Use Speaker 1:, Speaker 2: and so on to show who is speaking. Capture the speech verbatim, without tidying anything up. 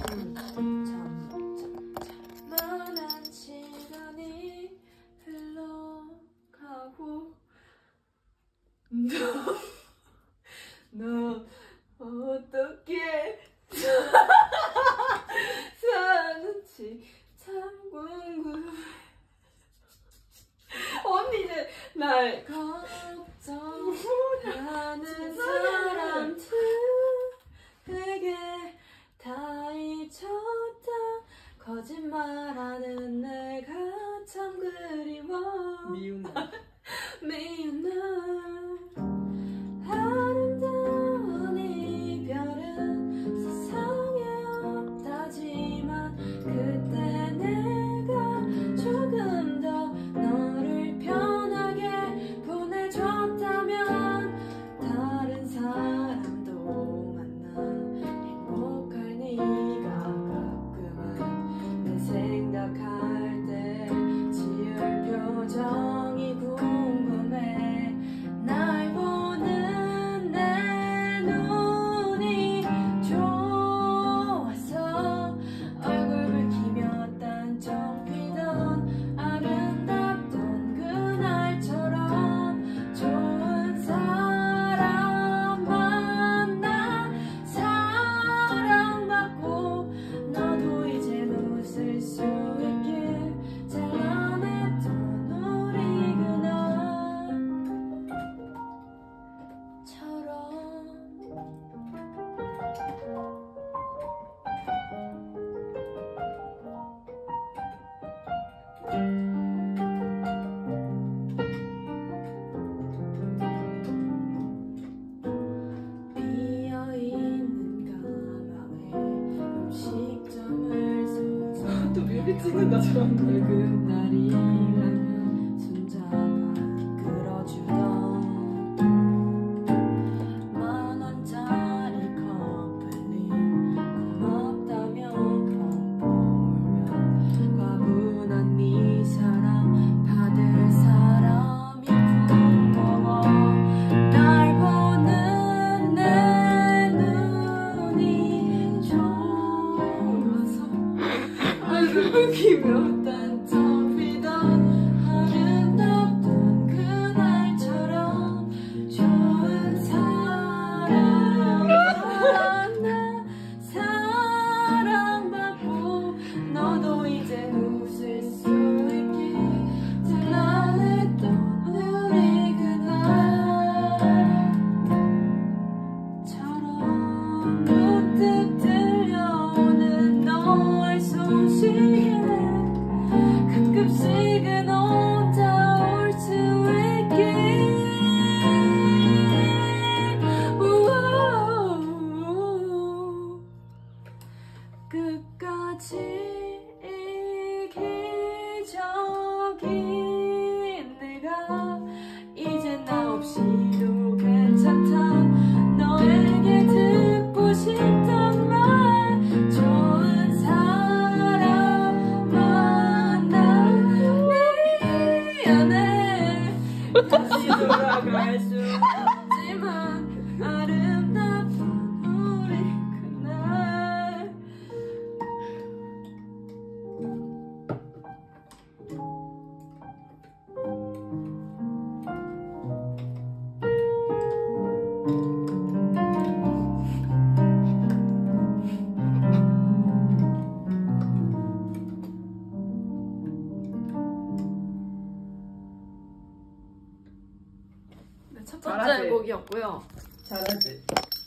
Speaker 1: 음. 참, 참, 참 많은 시간이 흘러가고 너, 너 어떻게 사는지 참 궁금해. 언니 이제 날 걱정하는 사람들에게 다 잊혔다. 거짓말하는 내가 참 그리워.
Speaker 2: 미운 날
Speaker 1: 미운 날 아름다운 이별은 세상에 없다지만 그때 내가 조금 더 너를 편하게 보내줬다면 다른 사람도 만나 행복할 네가 가끔은 내 생각할 때 지을 표정이 궁금해. 날 보는 내 눈이 좋아서 얼굴 붉히며 딴청 피던 아름답던 그날처럼 좋은 사람 만나 사랑받고 너도 이젠 웃을 수 있길 찬란했던 우리 그날처럼. 비어있는 가방에 음식점을 서서
Speaker 2: 또 뮤비 찍는다 저런 걸.
Speaker 1: 그날이 가면 손잡아 이끌어주던 만원짜리 커플링 고맙다며 펑펑 울며 과분한 네 사랑 받을 사람이 부러워. 날 보는 내 눈이 좋아서 얼굴 붉히며 딴청 피던 아름답던 그날처럼 좋은 사람 만나 사랑받고 너도 이제 웃을 수 있길 찬란했던 우리 그날처럼. 문득 들려오는 너의 손시계 가끔씩은 혼자 올 수 있길. 우오, 끝까지 이기적인 내가 이젠 나 없이도 괜찮다. 너에게 듣고 싶던 말 좋은 사람 만나 미안해. 다시 돌아갈 수 없지만 아름답던 우리 그날. 첫 번째
Speaker 2: 잘하지?
Speaker 1: 곡이었고요.
Speaker 2: 잘하지?